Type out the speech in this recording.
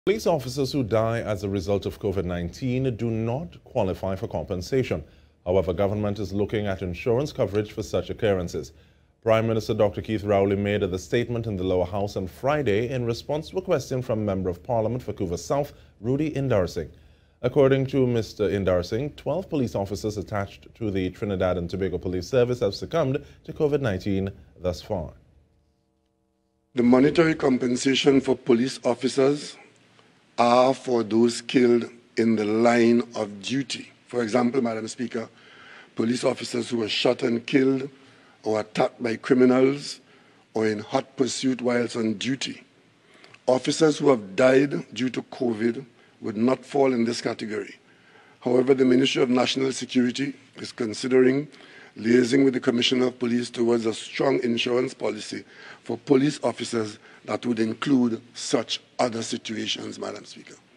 Police officers who die as a result of COVID-19 do not qualify for compensation. However, government is looking at insurance coverage for such occurrences. Prime Minister Dr. Keith Rowley made the statement in the lower house on Friday in response to a question from Member of Parliament for Couva South, Rudy Indarsing. According to Mr. Indarsing, 12 police officers attached to the Trinidad and Tobago Police Service have succumbed to COVID-19 thus far. The monetary compensation for police officers are for those killed in the line of duty. For example, Madam Speaker, police officers who were shot and killed or attacked by criminals or in hot pursuit whilst on duty. Officers who have died due to COVID would not fall in this category. However, the Ministry of National Security is considering liaising with the Commissioner of Police towards a strong insurance policy for police officers that would include such other situations, Madam Speaker.